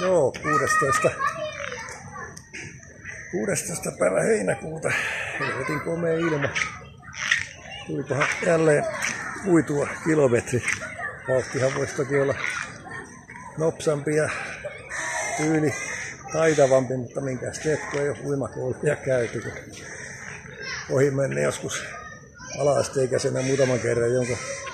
Joo, 16. päivä heinäkuuta. Helvetin komea ilma. Tulipahan jälleen uitua kilometri. Vauhtihan voisi toki olla nopsampi ja tyyli taitavampi, mutta minkäs teekö ei ole uimakouluja käyty. Ohi menne joskus ala-asteikäisenä muutaman kerran, jonka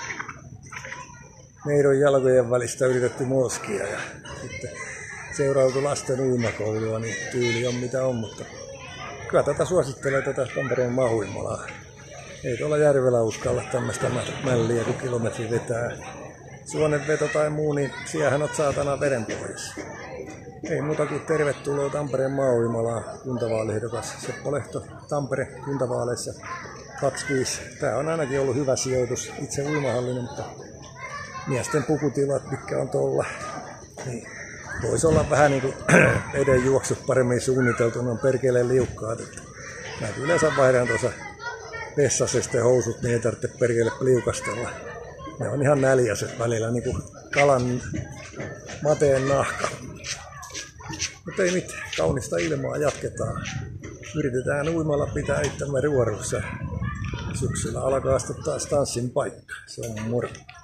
meidän jalkojen välistä yritetty moskia ja sitten seurautui lasten uimakoulua, niin tyyli on mitä on, mutta kyllä tätä suosittelee tätä Tampereen Mahuimalaa. Ei tuolla järvellä uskalla tämmöistä mälliä, kun kilometri vetää suonenveto tai muu, niin siellähän oot saatana verenpohjassa. Ei muuta kuin tervetuloa Tampereen Mahuimalaan, kuntavaaliehdokas Seppo Lehto Tampere kuntavaaleissa 25. Tää on ainakin ollut hyvä sijoitus, itse uimahallinen, mutta miesten pukutilat, mitkä on tuolla, niin voisi olla vähän niin kuin edenjuoksut paremmin suunniteltu, ne on perkeleen liukkaat. Mä yleensä vaihdan tuossa vessasesta housut, niin ei tarvitse perkele liukastella. Ne on ihan näljäiset välillä, niin kuin kalan mateen nahka. Mutta ei mitään, kaunista ilmaa jatketaan. Yritetään uimalla pitää itsemme ruorussa. Syksyllä alkaa sitten taas tanssin paikka. Se on moro.